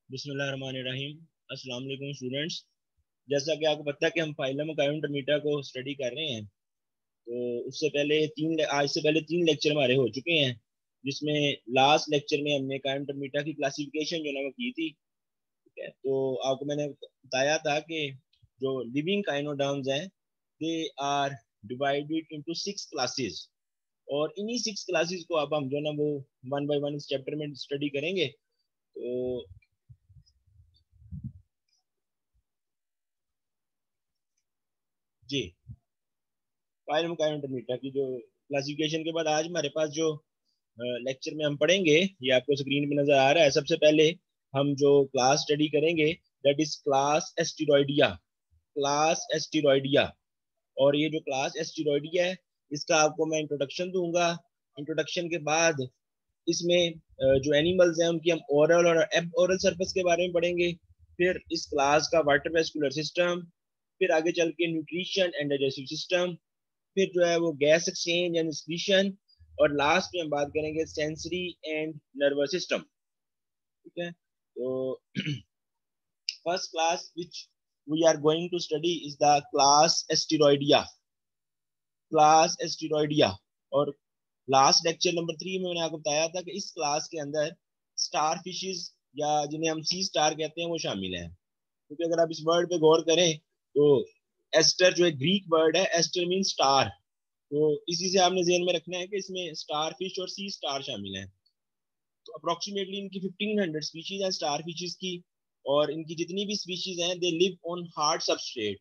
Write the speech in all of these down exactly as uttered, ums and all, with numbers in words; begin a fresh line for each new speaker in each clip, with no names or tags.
बिस्मिल्लाहिर्रहमानिर्रहीम। अस्सलाम वालेकुम स्टूडेंट्स। जैसा कि आपको पता है कि हम फाइलम कायोनोटोमीटा को स्टडी कर रहे हैं, तो उससे पहले तीन आज से पहले तीन लेक्चर हमारे हो चुके हैं, जिसमें लास्ट लेक्चर में हमने कायोनोटोमीटा की क्लासिफिकेशन जो है वो की थी। ठीक है, तो आपको मैंने बताया था कि जो लिविंग काइनोडर्म्स हैं they are divided into six classes, और इन्हीं सिक्स क्लासेस को अब हम जो है ना वो वन बाय वन इस चैप्टर में स्टडी करेंगे। तो जी, फाइलम कायोनोटोमीटा की जो क्लासिफिकेशन के बाद आज हमारे पास जो लेक्चर में हम पढ़ेंगे, ये आपको स्क्रीन पे नजर आ रहा है। सबसे पहले हम जो क्लास स्टडी करेंगे that is class Asteroidea. Class Asteroidea, और ये जो क्लास एस्टेरॉयडिया है इसका आपको मैं इंट्रोडक्शन दूंगा। इंट्रोडक्शन के बाद इसमें जो एनिमल्स हैं उनकी हम ओरल और एब ओरल सरफेस के बारे में पढ़ेंगे। फिर इस क्लास का वाटर वेस्कुलर सिस्टम, फिर आगे चल के न्यूट्रिशन एंड डाइजेस्टिव सिस्टम, फिर जो है वो गैस एक्सचेंज एंड एक्सक्रीशन, और लास्ट में हम बात करेंगे सेंसरी एंड नर्वस सिस्टम। ठीक है, तो first class which we are going to study is the class Asteroidea. Class Asteroidea, और लास्ट लेक्चर नंबर थ्री में मैंने आपको बताया था कि इस क्लास के अंदर स्टार फिशेस या जिन्हें हम सी स्टार कहते हैं वो शामिल हैं। क्योंकि अगर आप इस वर्ड पे गौर करें तो एस्टर जो है ग्रीक वर्ड है, एस्टर मीन स्टार, तो इसी से आपने ध्यान में रखना है कि इसमें स्टार फिश और सी स्टार शामिल हैं। तो अप्रोक्सीमेटली इनकी फिफ्टीन हंड्रेड स्पीशीज हैं स्टार फिशेस की, और इनकी जितनी भी स्पीशीज हैं they live on hard substrate,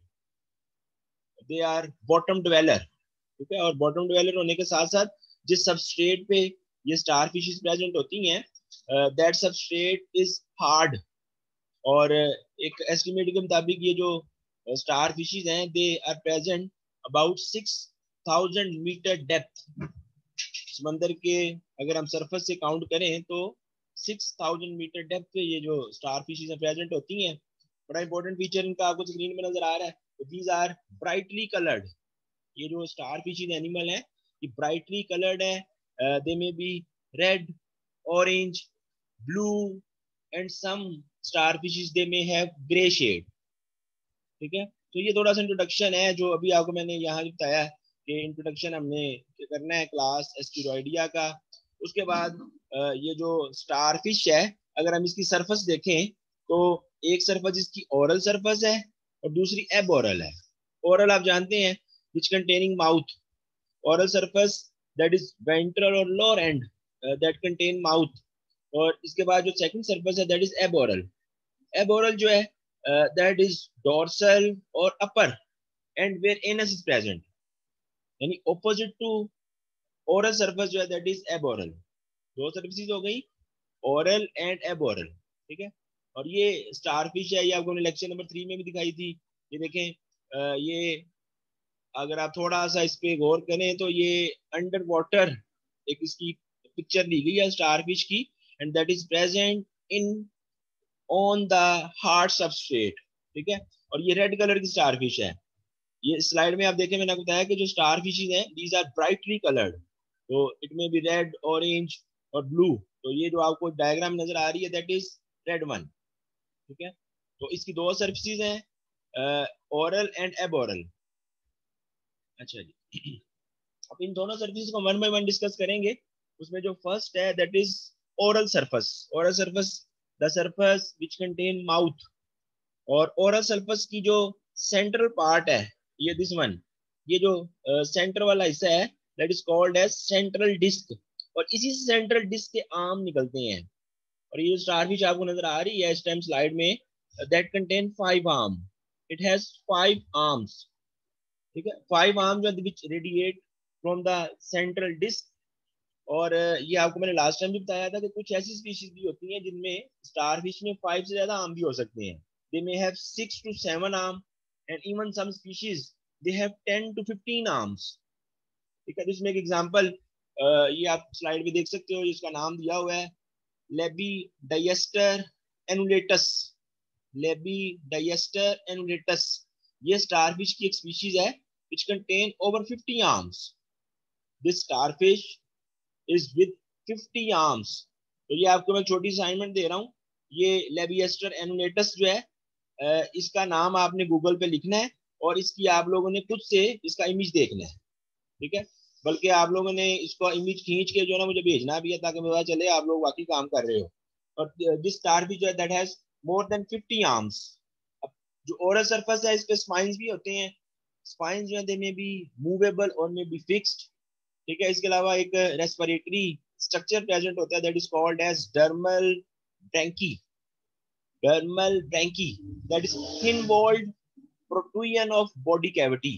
they are bottom dweller. ठीक है, और बॉटम ड्वेलर होने के साथ साथ जिस सबस्ट्रेट पे ये स्टार फिशेस प्रेजेंट होती हैं दैट सबस्ट्रेट इज हार्ड। और एक एस्टिमेट के मुताबिक ये जो स्टार फिशेस हैं they are present about six thousand metre depth. समंदर के अगर हम सरफेस से काउंट करें तो सिक्स थाउजेंड मीटर डेप्थ पे ये जो स्टार फिशेस प्रेजेंट होती हैं। बड़ा इंपॉर्टेंट फीचर इनका आपको स्क्रीन में नजर आ रहा है, दीज आर ब्राइटली कलर्ड। ये जो स्टार फिशेस एनिमल है ये ब्राइटली कलर्ड है। They may be red, orange, blue, and some star fishes they may have grey shade. ठीक है, तो ये थोड़ा सा इंट्रोडक्शन है जो अभी आपको मैंने यहाँ बताया कि इंट्रोडक्शन हमने करना है क्लास एस्टेरॉयडिया का। उसके बाद ये जो स्टार फिश है अगर हम इसकी सरफेस देखें तो एक सरफेस इसकी ओरल सरफेस है और दूसरी एब ओरल है। ओरल आप जानते हैं which containing mouth, oral surface that is ventral और lower end uh, that contain mouth। और इसके बाद जो सेकंड सरफेस है that is aboral। aboral जो है uh, that is dorsal और upper and where anus is present, यानी opposite to oral surface जो है that is aboral। दो सर्फेसिस हो गई, oral and aboral। ठीक है, और ये स्टार फिश है, ये आपको लेक्चर नंबर थ्री में भी दिखाई थी। ये देखें, uh, ये अगर आप थोड़ा सा इस पे गौर करें तो ये अंडर वाटर एक इसकी पिक्चर ली गई है स्टार फिश की, and that is present in on the hard substrate. ठीक है, और ये रेड कलर की स्टार फिश है। ये स्लाइड में आप देखें मैंने आपको बताया कि जो स्टार फिशेज हैं दीज आर ब्राइटली कलर्ड, तो it may be red, orange और ब्लू। तो ये जो आपको डायग्राम नजर आ रही है दैट इज रेड वन। ठीक है, तो इसकी दो सर्फेसिस हैं, ओरल एंड एबोरल। अच्छा जी, अब इन दोनों सर्फेस को वन बाय वन डिस्कस करेंगे। उसमें जो फर्स्ट है that is oral surface. Oral surface the surface which contain mouth, और ओरल सरफेस की जो सेंट्रल पार्ट है ये दिस वन, ये जो सेंटर uh, वाला हिस्सा है that is called as central disc, और इसी से सेंट्रल डिस्क के आर्म निकलते हैं। और ये स्टार फिश आपको नजर आ रही है इस टाइम स्लाइड में that contain five arm, it has five arms. ठीक है, five arms which radiate from the central disc. और ये आपको मैंने लास्ट टाइम भी बताया था कि कुछ ऐसी स्पीशीज भी होती हैं जिनमें स्टार फिश में फाइव से ज्यादा आर्म भी हो सकते हैं। They may have six to seven arm, and even some species they have ten to fifteen arms. ठीक है, इसमें एक एग्जांपल ये आप स्लाइड में देख सकते हो, जिसका नाम दिया हुआ है लेबिडाइस्टर एनुलेटस। लेबिडाइस्टर एनुलेटस ये स्टार फिश की एक स्पीशीज है which contain over fifty arms। This starfish is with fifty arms। तो ये आपको मैं छोटी असाइनमेंट दे रहा हूँ ये लेबिएस्टर एनुलेटस जो है, इसका नाम आपने गूगल पे लिखना है और इसकी आप लोगों ने खुद से इसका इमेज देखना है, ठीक है। बल्कि आप लोगों ने इसको इमेज खींच के जो है ना मुझे भेजना भी है, ताकि मुझे पता चले आप लोग वाकई काम कर रहे हो। और दिस स्टार भी जो है that has more than fifty arms. अब जो ओरल सरफेस है इस पे स्पाइंस भी होते हैं। स्पाइंस जो है दे में बी मूवेबल और में बी फिक्स्ड, ठीक है। इसके अलावा एक रेस्पिरेटरी स्ट्रक्चर प्रेजेंट होता है that is called as dermal branchiae. Dermal branchiae that is thin walled protrusion of body cavity.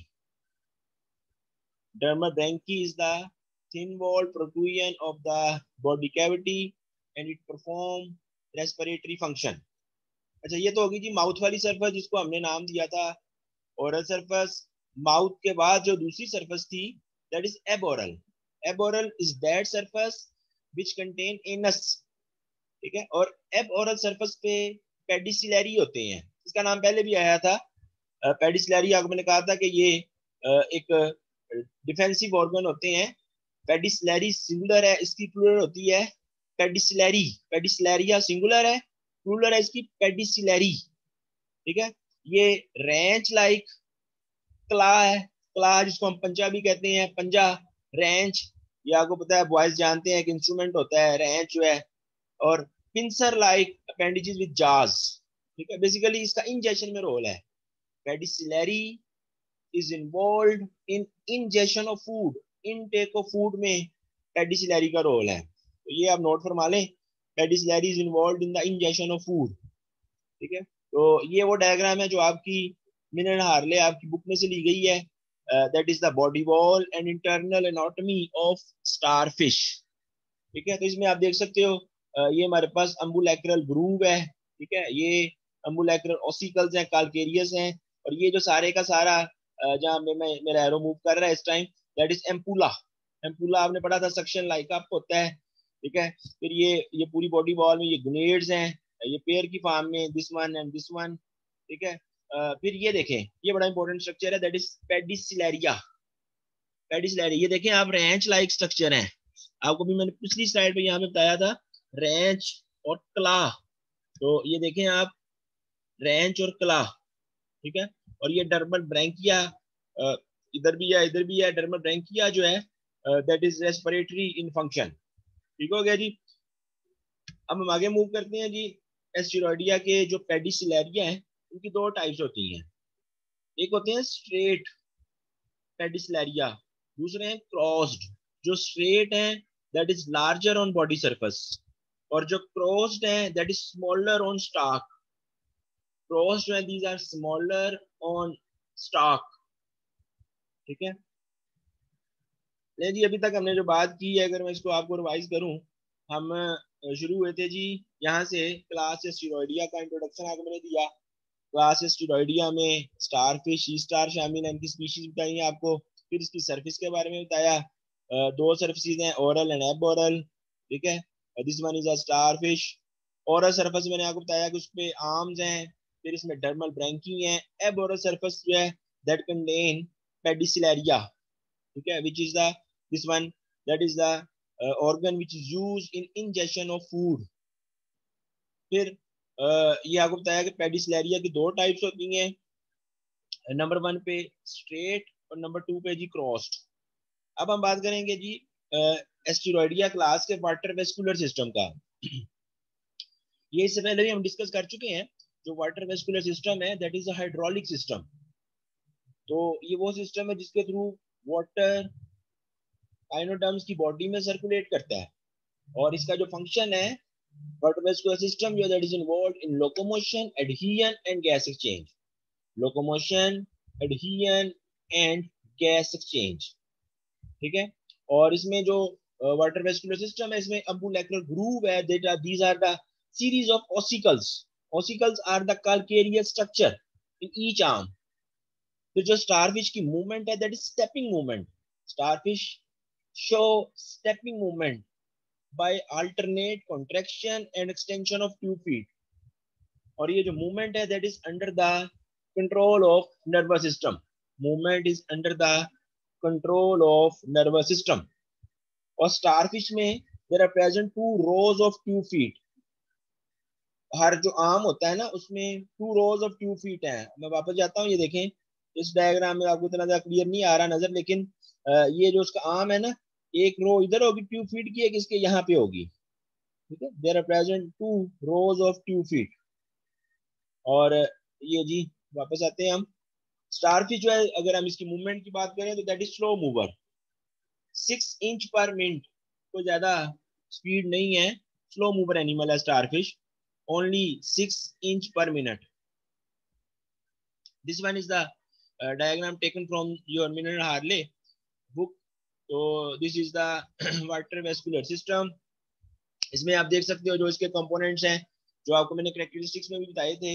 Dermal brachy is the thin walled protrusion of the body cavity and it perform respiratory function. अच्छा, ये तो होगी जी mouth वाली surface जिसको हमने नाम दिया था ओरल सरफेस। माउथ के बाद जो दूसरी सरफेस थी that is aboral. Aboral is that surface which contain anus, ठीक है। और एबोरल सरफेस पे पेडिसिलरी होते हैं, इसका नाम पहले भी आया था पेडिसिलरी। आपको मैंने कहा था कि ये एक डिफेंसिव ऑर्गन होते हैं। पेडिसिलरी सिंगुलर है, इसकी प्लूरल होती है पेडिसिलरी। पेडिसिलरिया सिंगुलर है, प्लूरल है इसकी पेडिसिलरी, ठीक है। ये रेंच लाइक क्ला है। क्ला जिसको हम पंजा भी कहते हैं, पंजा रेंच, ये आपको पता है बॉयज जानते हैं कि इंस्ट्रूमेंट होता है रेंच जो है। और पिंसर लाइक अपेंडिजेस विद जाज, ठीक है। बेसिकली इसका इंजेक्शन में रोल है। पेडिसिलरी is involved in ingestion of food, intake of food में पेडिसिलरी का रोल है। तो ये आप नोट फरमा लें, पेडिसिलरी is involved in the ingestion of food, ठीक है। तो ये वो डायग्राम है जो आपकी मिनन हार्ले आपकी बुक में से ली गई है। That is the body wall and internal anatomy of starfish, ठीक है। तो इसमें आप देख सकते हो uh, ये हमारे पास अम्बुलैक्रल ग्रूव है, ठीक है। ये अम्बुलैक्रल ऑसिकल्स हैं, काल्केरियस हैं। और ये जो सारे का सारा जहाँ में मैं मेरा एरो मूव कर रहा है इस time that is ampulla. Ampulla आपने पढ़ा था सक्शन लाइक अप होता है, ठीक है। फिर ये ये पूरी बॉडी वॉल में ये ग्रेनेड्स हैं, ये पेयर की फॉर्म में this one and this one, ठीक है। फिर ये देखें, ये बड़ा इंपॉर्टेंट स्ट्रक्चर है दैट इज पेडिसिलरिया। पेडिसिलरिया ये देखें आप, रेंच लाइक स्ट्रक्चर है। आपको भी मैंने पिछली स्लाइड पे यहाँ पे बताया था रेंच और क्ला। तो ये देखें आप, रेंच और क्ला, ठीक है। और ये डर्मल ब्रैंकिया इधर भी है इधर भी है। डर्मल ब्रैंकिया जो है that is respiratory in function, ठीक हो गया जी। अब हम आगे मूव करते हैं जी। एस्टेरॉयडिया के जो पेडिसिलरिया है उनकी दो टाइप्स होती हैं। एक होते हैं स्ट्रेट पेडिसिलरिया, दूसरे हैं क्रॉस्ड। जो स्ट्रेट है that is larger on body surface, और जो क्रॉस्ड है that is smaller on stalk. Crossed जो है these are smaller on stalk, ठीक है। नहीं जी, अभी तक हमने जो बात की है अगर मैं इसको आपको रिवाइज करूं, हम शुरू हुए थे जी यहाँ से क्लास एस्टेरॉयडिया का इंट्रोडक्शन आपको मैंने दिया। क्लास एस्टेरॉयडिया में स्टारफिश, सी स्टार शामिल है, इनकी स्पीशीज बताई है आपको। फिर इसकी सर्फिस के बारे में बताया, दो सर्फिस हैं ओरल एंड एबोरल, ठीक है। This one is a starfish. Oral surface मैंने आपको बताया कि उस पे आर्म्स हैं, फिर इसमें डर्मल ब्रैंकी हैं। एबोरल सरफेस जो है दैट कंटेन पेडिसिलरिया, ठीक है, which is the this one that is the uh, organ which is used in ingestion of food. फिर uh, ये आपको बताया कि पेडिसिलरिया की दो टाइप्स होती हैं, नंबर वन पे स्ट्रेट और नंबर टू पे जी क्रॉस्ड। अब हम बात करेंगे जी एस्टेरॉयडिया क्लास के वाटर वेस्कुलर सिस्टम का। ये इससे पहले भी हम डिस्कस कर चुके हैं। जो वाटर वेस्कुलर सिस्टम है that is a hydraulic system. तो ये वो सिस्टम है जिसके थ्रू वाटर काइनोडर्म्स की बॉडी में सर्कुलेट करता है। और इसका जो फंक्शन है वाटर वेस्कुलर सिस्टम जो that is involved in locomotion, adhesion and gas exchange. Locomotion, adhesion and gas exchange, ठीक है। और इसमें जो वाटर वेस्कुलर सिस्टम है इसमें अम्बुलैक्रल ग्रूव है, that are these are the series of ossicles. Ossicles are the calcareous structure in each arm. तो जो स्टारफिश की मूवमेंट है that is stepping movement. Starfish show stepping movement by alternate contraction and extension of two feet. और ये जो movement है that is under the control of nervous system. Movement is under the control of nervous system. और starfish में there are present two rows of tube feet. हर जो arm होता है ना उसमें two rows of tube feet है। मैं वापस जाता हूँ, ये देखें इस डायग्राम में आपको इतना ज्यादा क्लियर नहीं आ रहा नजर, लेकिन अ, ये जो उसका आर्म है ना, एक रो इधर होगी ट्यूब फीट की, एक इसके यहाँ पे होगी। ठीक है, there are present two rows of tube feet. और ये जी वापस आते हैं हम, स्टारफिश जो है अगर हम इसकी मूवमेंट की बात करें तो that is slow mover, six inch per minute, कोई ज्यादा स्पीड नहीं है, स्लो मूवर एनिमल है starfish, only six inch per minute. This one is the diagram taken from your mineral Harley book. तो this is the water vascular system. इसमें आप देख सकते हो जो इसके कंपोनेंट्स हैं, जो आपको मैंने कैरेक्टरिस्टिक्स में भी बताए थे।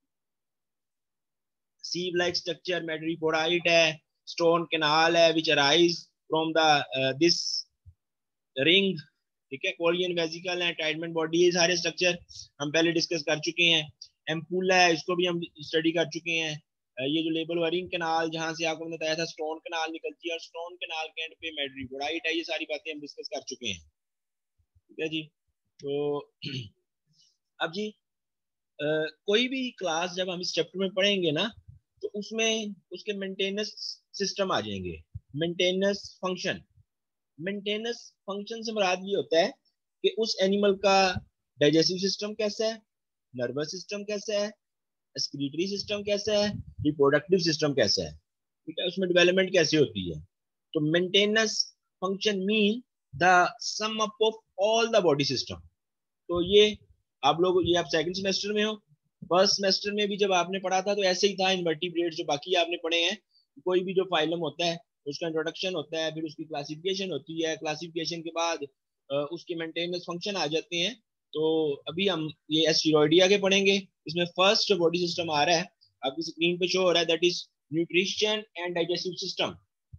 सीव लाइक स्ट्रक्चर मेडरीपोडाइट है, स्टोन कैनाल है which arise from the this ring. ठीक है, कोलियन वेसिकल है, टाइडमेंट बॉडी, ये सारे स्ट्रक्चर हम पहले डिस्कस कर चुके हैं। एम्पूला है, इसको भी हम स्टडी कर चुके हैं। ये जो लेबल वरिंग कैनाल जहां से आपको बताया था स्टोन कैनाल निकलती है, और स्टोन कैनाल के एंड पे मेडरीपोडाइट है, ये सारी बातें हम डिस्कस कर चुके हैं। ठीक है जी। तो अब जी आ, कोई भी क्लास जब हम इस चैप्टर में पढ़ेंगे ना, तो उसमें उसके मेंटेनेंस सिस्टम आ जाएंगे, मेंटेनेंस फंक्शन। मेंटेनेंस फंक्शन से मुराद ये होता है कि उस एनिमल का डाइजेस्टिव सिस्टम कैसा है, नर्वस सिस्टम कैसा है, एक्सक्रीटरी सिस्टम कैसा है, रिप्रोडक्टिव सिस्टम कैसा है। ठीक है, उसमें डेवलपमेंट कैसे होती है। तो maintenance function mean the sum up of all the body system. तो ये आप लोग, ये आप सेकंड सेमेस्टर में हो, फर्स्ट सेमेस्टर में भी जब आपने पढ़ा था तो ऐसे ही था, इनवर्टिब्रेट जो बाकी आपने पढ़े हैं। कोई भी जो फाइलम होता है उसका इंट्रोडक्शन होता है, फिर उसकी क्लासिफिकेशन होती है, क्लासिफिकेशन के बाद उसके मेंटेनेंस फंक्शन आ जाते हैं। तो अभी हम ये एस्टेरॉयडिया के पढ़ेंगे। इसमें फर्स्ट जो बॉडी सिस्टम आ रहा है आपकी स्क्रीन पे शो हो रहा है, that is nutrition and digestive system.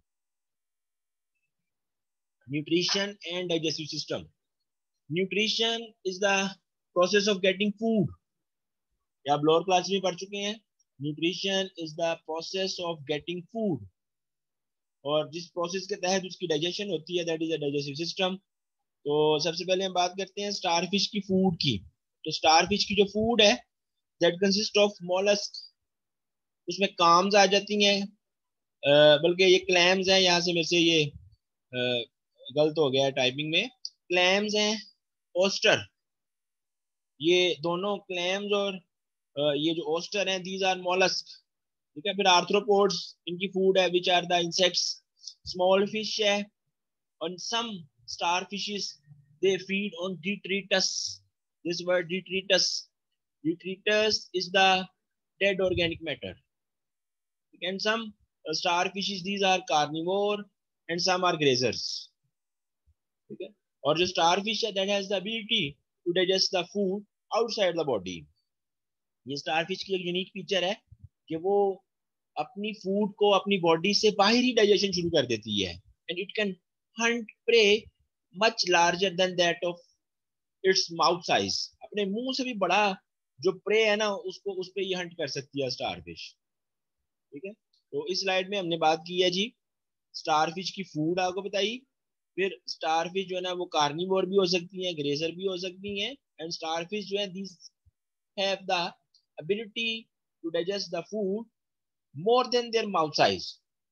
Nutrition and digestive system. Nutrition is the process of getting food, या आप लोअर क्लास में पढ़ चुके हैं। Nutrition is the process of getting food, और जिस प्रोसेस के तहत उसकी डाइजेशन होती है that is a digestive system. तो सबसे पहले हम बात करते हैं स्टारफिश की फूड की। तो स्टारफिश की जो फूड है दैट कंसिस्ट ऑफ मोलस्क, उसमें काम्स आ जाती हैं, बल्कि ये क्लैम्स हैं, यहाँ से मेरे से ये uh, गलत हो गया है टाइपिंग में, क्लैम्स हैं, ओस्टर, ये दोनों क्लैम्स और uh, ये जो ओस्टर हैं दीज आर मोलस्क। ठीक है, फिर आर्थ्रोपोड्स इनकी फूड है which are the insects, small fish है, on some starfishes they feed on detritus. This word detritus, detritus is the dead organic matter. And some uh, starfishes these are carnivore and some are grazers. ठीक है, और जो starfish है that has the ability to digest the food outside the body. ये starfish की एक unique feature है कि वो अपनी फूड को अपनी बॉडी से बाहर ही डाइजेशन शुरू कर देती है, and it can hunt prey much larger than that of its mouth size. अपने मुंह से भी बड़ा जो प्रे है ना उसको उस पे ये हंट कर सकती है स्टारफिश। ठीक है, तो इस स्लाइड में हमने बात की है जी स्टारफिश की फूड आपको बताई। फिर स्टारफिश जो है ना वो कार्निवोर भी हो सकती है, ग्रेजर भी हो सकती है, एंड स्टारफिश जो है this have the ability to digest the food more than their mouth size.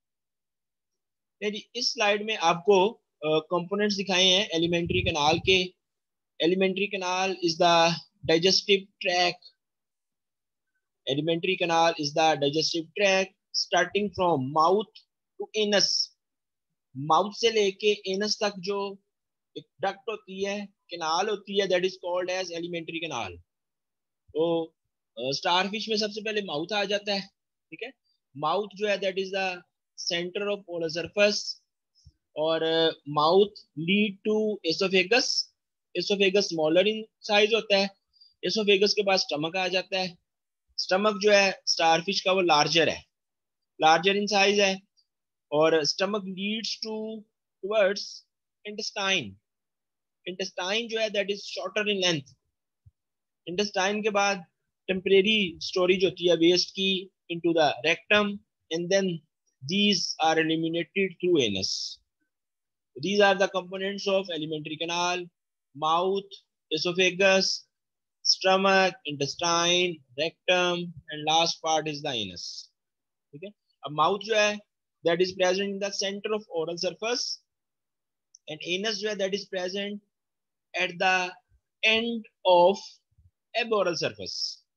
इस स्लाइड में आपको कंपोनेंट्स uh, दिखाए हैं एलिमेंट्री कैनाल के। Alimentary canal is the digestive tract, alimentary canal is the digestive tract starting from mouth to anus. Mouth से लेके anus तक जो एक डक्ट होती है, कैनाल होती है, that is called as alimentary canal. तो स्टारफिश uh, में सबसे पहले माउथ आ जाता है। ठीक है, माउथ जो है that is the centre of polar surface, और mouth lead to oesophagus. Oesophagus smaller in size होता है, एसोफेगस के बाद स्टमक आ जाता है। स्टमक जो है स्टारफिश का वो लार्जर है, लार्जर इन साइज है, और stomach leads to towards intestine. Intestine जो है that is shorter in length. Intestine के बाद टेम्परेरी स्टोरेज होती है वेस्ट की into the rectum, and then these are eliminated through anus. These are the components of alimentary canal: mouth, esophagus, stomach, intestine, rectum, and last part is the anus. ठीक है. अब mouth जो है that is present in the center of oral surface, and anus जो है that is present at the end of aboral surface.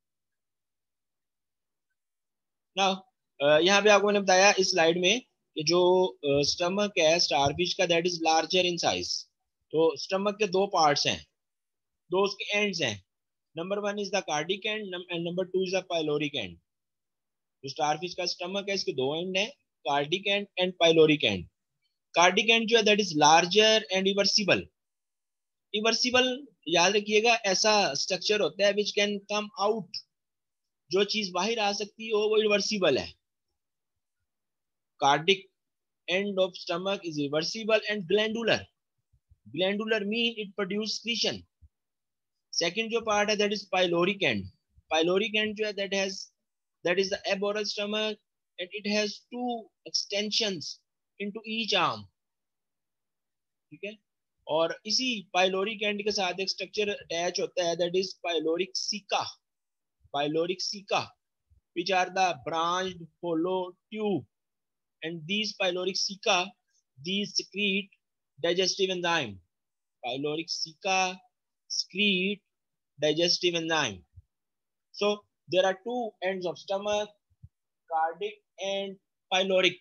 Now uh, यहाँ पे आपको मैंने बताया इस स्लाइड में कि जो स्टमक uh, है स्टारफिश का that is larger in size. तो स्टमक के दो पार्ट्स हैं, दो उसके एंड्स हैं. Number one is the cardiac end and number two is the pyloric end. जो स्टारफिश का स्टमक है इसके दो एंड हैं, cardiac end and pyloric end. Cardiac end जो है that is larger end reversible. Reversible याद रखिएगा, ऐसा स्ट्रक्चर होता है विच कैन कम आउट. जो चीज बाहर आ सकती हो वो रिवर्सिबल है. Cardiac end of stomach is reversible and glandular. Glandular mean it produce secretion. Second जो पार्ट है that is pyloric end. Pyloric end जो है that has that is the aboral stomach and it has two extensions into each arm. ठीक है. और इसी pyloric and के साथ एक स्ट्रक्चर अटैच होता है that is pyloric caeca. Pyloric caeca which are the branched hollow tube, and these pyloric ceca these secrete digestive enzyme. Pyloric ceca secrete digestive enzyme. So there are two ends of stomach, cardiac and pyloric.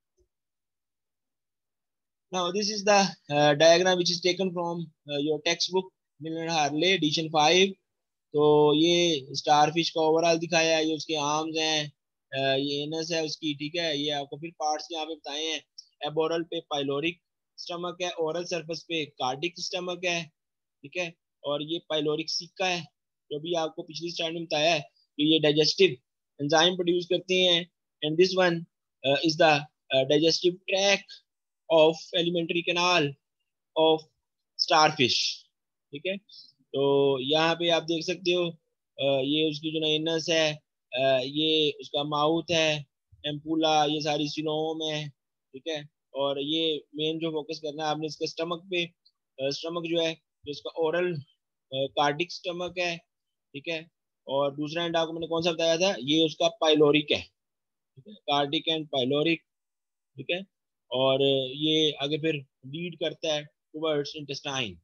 Now this is the uh, diagram which is taken from uh, your textbook Milner Harley edition five. तो ये starfish का overall दिखाया है, ये उसके arms हैं, uh, ये anus है उसकी. ठीक है. ये आपको फिर पार्ट्स यहाँ पे बताए हैं. एबोरल पे पाइलोरिक स्टमक है, ओरल सरफेस पे कार्डिक स्टमक है. ठीक है. और ये पाइलोरिक सीका है जो भी आपको पिछली स्लाइड में बताया है कि ये डाइजेस्टिव एंजाइम प्रोड्यूस करते हैं. And this one is the digestive tract of alimentary canal of starfish. ठीक है. तो यहाँ पे आप देख सकते हो uh, ये उसकी जो एनस है, uh, ये उसका माउथ है, एम्पुला, ये सारी सिलोम है. ठीक है. और ये मेन जो फोकस करना है आपने इसका स्टमक पे. स्टमक uh, जो है जो इसका ओरल कार्डिक स्टमक है. ठीक है. और दूसरा एंड आपको मैंने कौन सा बताया था, ये उसका पाइलोरिक है. ठीक है. Cardiac end pyloric. ठीक है. और ये आगे फिर लीड करता है टुवर्ड्स इंटेस्टाइन.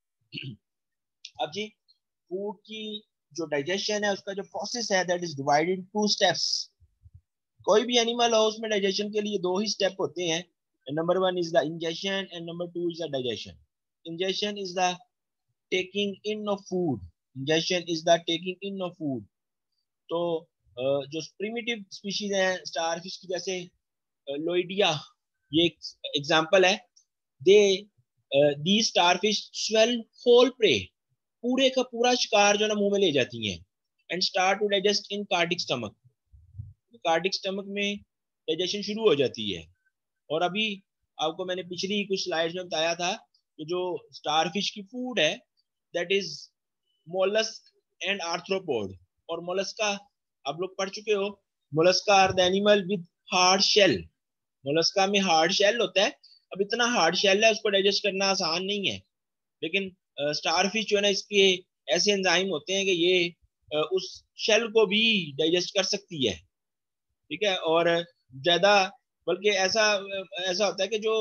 अब जी फूड की जो डाइजेशन है उसका जो प्रोसेस है that is divided to steps. कोई भी एनिमल हो उसमें डाइजेशन के लिए दो ही स्टेप होते हैं. Number one is the ingestion and number two is the digestion. Ingestion is the taking in of food. Ingestion is the taking in of food. तो जो प्रिमिटिव स्पीशीज हैं स्टारफिश की, जैसे लोइडिया, ये एक एग्जांपल है. They the starfish swallow whole prey. पूरे का पूरा शिकार जो ना मुंह में ले जाती हैं. And start to digest in cardiac stomach. Cardiac stomach में डाइजेशन शुरू हो जाती है. और अभी आपको मैंने पिछली कुछ स्लाइड्स में बताया था कि जो स्टारफिश की फूड है that is mollusk and arthropod. और मोलस्का आप लोग पढ़ चुके हो. Mollusca are the animal with hard shell. Mollusca में हार्ड शेल होता है. अब इतना हार्ड शेल है उसको डाइजेस्ट करना आसान नहीं है, लेकिन स्टारफिश जो है ना इसके ऐसे एंजाइम होते हैं कि ये uh, उस शेल को भी डाइजेस्ट कर सकती है. ठीक है. और ज्यादा बल्कि ऐसा ऐसा होता है कि जो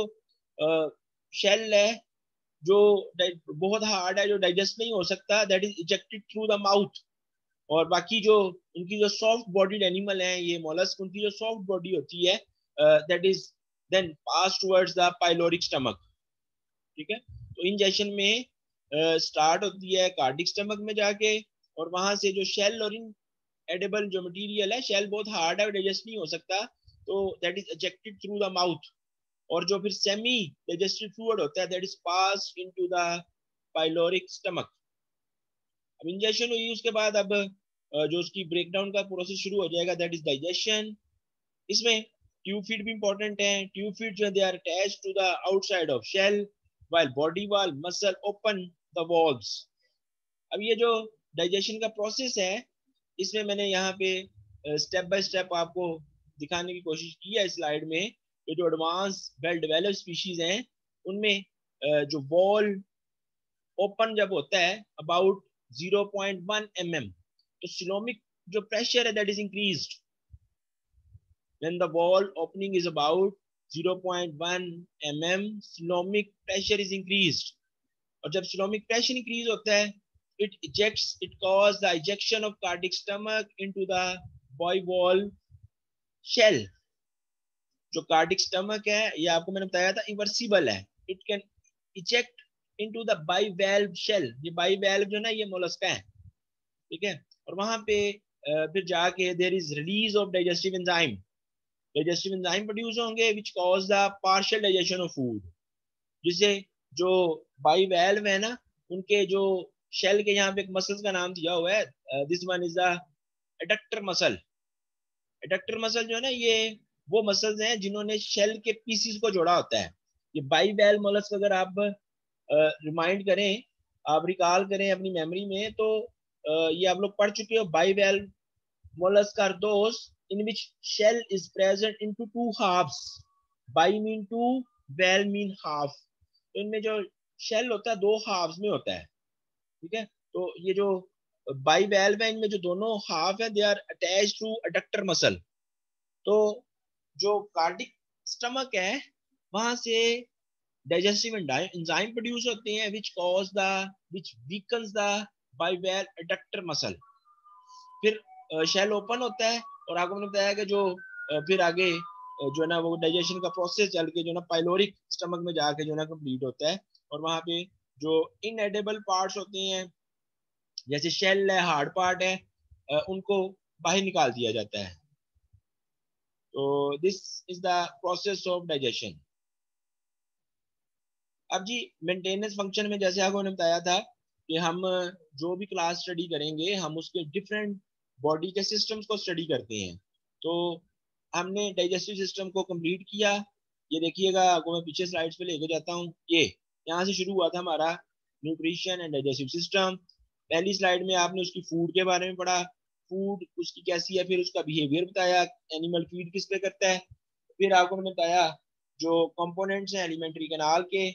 शेल uh, है जो बहुत हार्ड है, जो डाइजेस्ट नहीं हो सकता, that is ejected through the mouth. और बाकी जो उनकी जो सॉफ्ट बॉडीड एनिमल हैं ये मोलस्क, उनकी जो सॉफ्ट बॉडी होती है that is then pass towards the pyloric stomach. ठीक है. तो इंजेशन में स्टार्ट uh, होती है कार्डिक स्टमक में जाके, और वहां से जो शेल और इन एडिबल जो मटेरियल है, शेल बहुत हार्ड है, डाइजेस्ट नहीं हो सकता, तो that is ejected through the mouth. और जो फिर सेमी डाइजेस्टिव फ्लूइड होता है that is passed into the pyloric stomach. अब इंजेशन हुई उसके बाद अब जो उसकी ब्रेकडाउन का प्रोसेस शुरू हो जाएगा दैट इज डाइजेशन. इसमें ट्यूब फीड भी इंपॉर्टेंट है. ट्यूब फीड जो they are attached to the outside of shell while body wall muscle open the walls. अब ये जो डाइजेशन का प्रोसेस है इसमें मैंने यहाँ पे स्टेप बाय स्टेप आपको दिखाने की कोशिश की है स्लाइड में. ये जो एडवांस वेल डेवलप्ड स्पीशीज हैं उनमें जो वॉल ओपन जब होता है about zero point one m m, तो सिलोमिक जो प्रेशर है that is increased when the wall opening is about zero point one m m, coelomic pressure is increased. और जब सिलोमिक प्रेशर इंक्रीज होता है, it ejects it cause the ejection of cardiac stomach into the bivalve shell। जो cardiac stomach है ये आपको मैंने बताया था इवर्सिबल है, it can eject into the bivalve shell. ये बाइवैल्व जो ना ये मोलस्का है, ठीक है। और वहां पे uh, फिर जाके there is release of digestive enzyme, digestive enzyme produce होंगे which cause the partial digestion of food, जिससे जो बाइवैल्व है ना उनके जो शेल के यहाँ पे एक मसल्स का नाम दिया हुआ है, this one is the adductor muscle. Adductor muscle जो है ना ये वो मसल्स हैं जिन्होंने शेल के पीसीस को जोड़ा होता है। ये बाइवैल्व मोलस्क अगर आप रिमाइंड uh, करें, आप रिकॉल करें अपनी मेमोरी में, तो uh, ये आप लोग पढ़ चुके हो। Bivalve mollusc are those in which shell is present into two halves, bi mean two, valve mean half. तो इनमें जो शेल होता है दो हाफ्स में होता है, ठीक है। तो ये जो बाइवैल्व है इनमें जो दोनों हाफ है they are attached to adductor muscle. तो जो कार्डिक स्टमक है वहां से डाइजेस्टिव एंजाइम प्रोड्यूस होते हैं which cause the which weakens the bivalve adductor muscle. फिर शेल ओपन होता है और आपको मैंने बताया कि जो फिर आगे जो है ना वो डाइजेशन का प्रोसेस चल के जो ना पाइलोरिक स्टमक में जाके जो ना कंप्लीट होता है, और वहां पे जो इनएडिबल पार्ट्स होते हैं जैसे शेल है, हार्ड पार्ट है, उनको बाहर निकाल दिया जाता है। तो this is the process of digestion. अब जी मेंटेनेंस फंक्शन में जैसे आपको मैंने बताया था कि हम जो भी क्लास स्टडी करेंगे हम उसके डिफरेंट बॉडी के सिस्टम्स को स्टडी करते हैं। तो हमने डाइजेस्टिव सिस्टम को कंप्लीट किया। ये देखिएगा, आपको मैं पीछे स्लाइड्स पे लेके जाता हूँ। ये यहाँ से शुरू हुआ था हमारा न्यूट्रिशन एंड डाइजेस्टिव सिस्टम। पहली स्लाइड में आपने उसकी फूड के बारे में पढ़ा, फूड उसकी कैसी है, फिर उसका बिहेवियर बताया, एनिमल फीड किस पे करता है। फिर आपको मैंने बताया जो कंपोनेंट्स हैं एलिमेंट्री कैनाल के।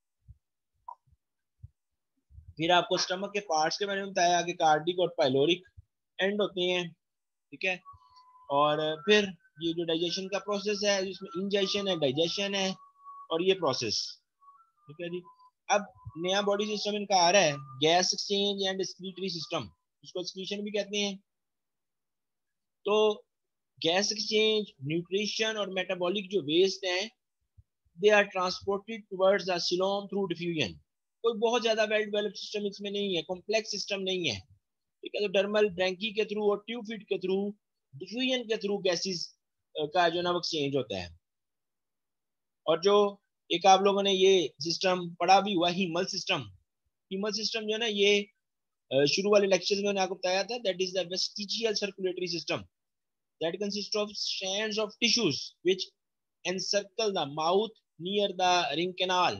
फिर आपको स्टमक के पार्ट्स के बारे में बताया कि कार्डिक और पाइलोरिक एंड होते हैं, ठीक है। और फिर ये जो डाइजेशन का प्रोसेस है जिसमें इंजेशन है, डाइजेशन है और ये प्रोसेस, ठीक है जी। अब नया बॉडी सिस्टम इनका आ रहा है gas exchange and excretory system, इसको एक्सक्रीशन भी कहते हैं। तो गैस एक्सचेंज, न्यूट्रिशन और मेटाबॉलिक जो वेस्ट हैं they are transported towards the coelom through diffusion. कोई बहुत ज्यादा वेल डेवलप्ड सिस्टम इसमें नहीं है, कॉम्प्लेक्स सिस्टम नहीं है, ठीक है। तो डर्मल ब्रैंकी के थ्रू और ट्यूब फीड के थ्रू, डिफ्यूजन के थ्रू गैसेस का जो ना वो एक्सचेंज होता है। और जो एक आप लोगों ने ये सिस्टम पढ़ा भी हुआ हीमल सिस्टम, हीमल सिस्टम जो है ना ये शुरू वाले लेक्चर में मैंने आपको बताया था, that is the vestigial circulatory system that consists of strands of tissues which encircle the mouth near the ring canal।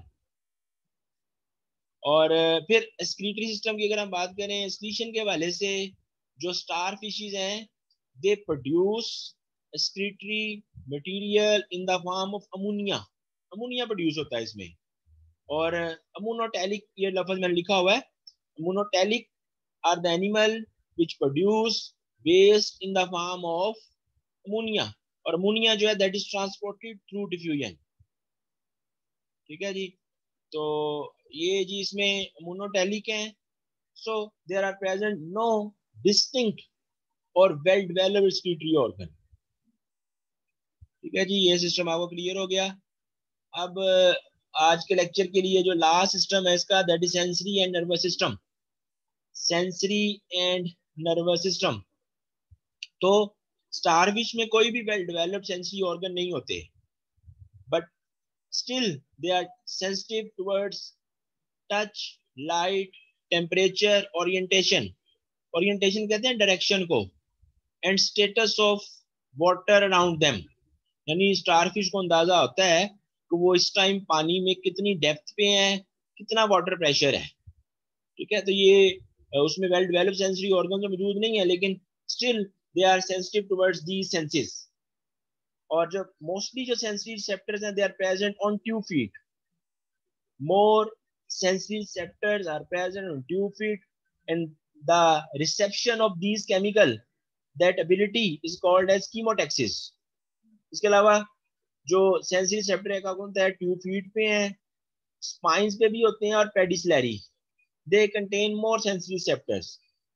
और फिर एक्सक्रीटरी सिस्टम की अगर हम बात करें एक्सक्रीशन के हवाले से, जो स्टार फिशेज हैं दे produce excretory material in the form of ammonia, ammonia produce होता है इसमें। और अमोनोटैलिक ये लफ्ज मैंने लिखा हुआ है, ammonotelic are the animal which produce waste in the form of ammonia. और अमोनिया जो है that is transported through diffusion, ठीक है जी। तो ये जी इसमें मोनोटेलिक है। So there are present no distinct और वेल डेवलप्ड एक्सक्रीटरी ऑर्गन, ठीक है जी। ये सिस्टम आपको क्लियर हो गया। अब आज के लेक्चर के लिए जो लास्ट सिस्टम है इसका that is sensory and nervous system, sensory and nervous system. तो स्टारफिश में कोई भी वेल डेवलप्ड सेंसरी ऑर्गन नहीं होते, but still they are sensitive towards touch, light, temperature, orientation, orientation कहते हैं डायरेक्शन को, and status of water around them। यानी स्टारफिश को अंदाजा होता है कि वो इस टाइम पानी में कितनी डेप्थ पे है, कितना वाटर प्रेशर है, ठीक है। तो ये उसमें वेल डेवलप्ड सेंसरी ऑर्गन तो मौजूद नहीं है, लेकिन still they are sensitive towards these senses. और जो मोस्टली जो सेंसरी रिसेप्टर्स हैं they are present on tube feet, more sensory receptors are present on tube feet and the reception of these chemical, that ability is called as chemotaxis. इसके अलावा जो sensory receptor है कौन सा है, tube feet पे हैं, स्पाइंस पे भी होते हैं और pedicellariae, they contain more sensory receptors.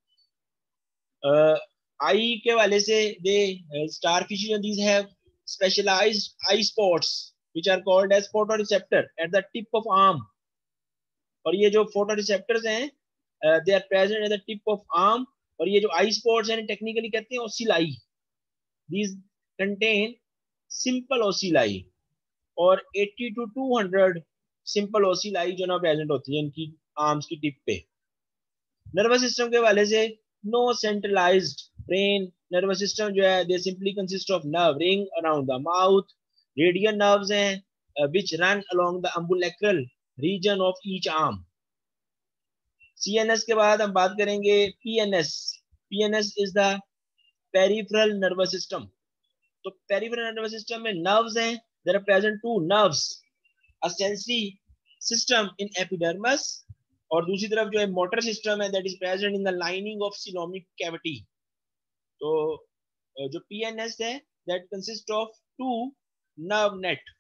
Eye के वाले से they starfish these have specialised eye spots which are called as photoreceptor at the tip of arm. और ये जो फोटोरिसेप्टर्स हैं they are present at the tip of arm. और ये जो आई स्पॉट्स हैं टेक्निकली कहते हैं ocelli. These contain simple ocelli और अस्सी to two hundred simple ocelli जो ना प्रेजेंट होती है इनकी आर्म्स की टिप पे। नर्वस सिस्टम के वाले से no centralised brain. Nervous system जो है they simply consist of nerve ring around the mouth. Radial nerves हैं which run along the ambulacral region of each arm. CNS के बाद हम बात करेंगे PNS. PNS is the peripheral nervous system. तो peripheral nervous system में nerves हैं, there are present two nerves, a sensory system in epidermis और दूसरी तरफ जो है मोटर सिस्टम है that is present in the lining of coelomic cavity. तो जो पीएनएस है that consist of two nerve net.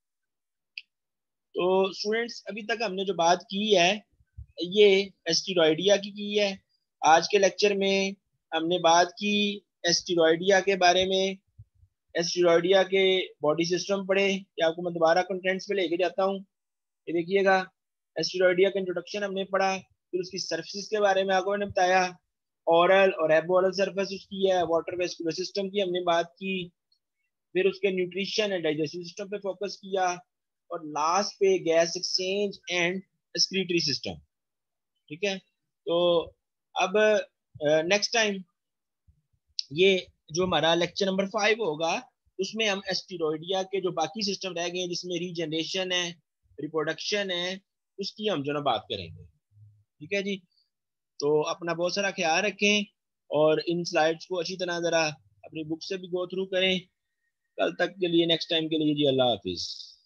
तो स्टूडेंट्स अभी तक हमने जो बात की है ये एस्टेरॉयडिया की की है। आज के लेक्चर में हमने बात की एस्टेरॉयडिया के बारे में, एस्टेरॉयडिया के बॉडी सिस्टम पढ़े। या आपको मैं दोबारा कंटेंट्स पे लेके जाता हूँ। ये देखिएगा एस्टेरॉयडिया का इंट्रोडक्शन हमने पढ़ा, फिर उसकी सर्फेसिस के बारे में आपको मैंने बताया, ओरल और एबोरल सर्फेस उसकी है, वाटर वेस्कुलर सिस्टम की हमने बात की, फिर उसके न्यूट्रिशन एंड डाइजेस्टिव सिस्टम पे फोकस किया और लास्ट पे gas exchange and excretory system. ठीक है, तो अब नेक्स्ट uh, टाइम ये जो हमारा लेक्चर नंबर फाइव होगा उसमें हम एस्टेरॉयडिया के जो बाकी सिस्टम रह गए हैं जिसमें रीजनरेशन है, रिप्रोडक्शन है, उसकी हम जो ना बात करेंगे। ठीक है जी, तो अपना बहुत सारा ख्याल रखें और इन स्लाइड्स को अच्छी तरह जरा अपनी बुक से भी गो थ्रू करें। कल तक के लिए, नेक्स्ट टाइम के लिए जी अल्लाह हाफिज।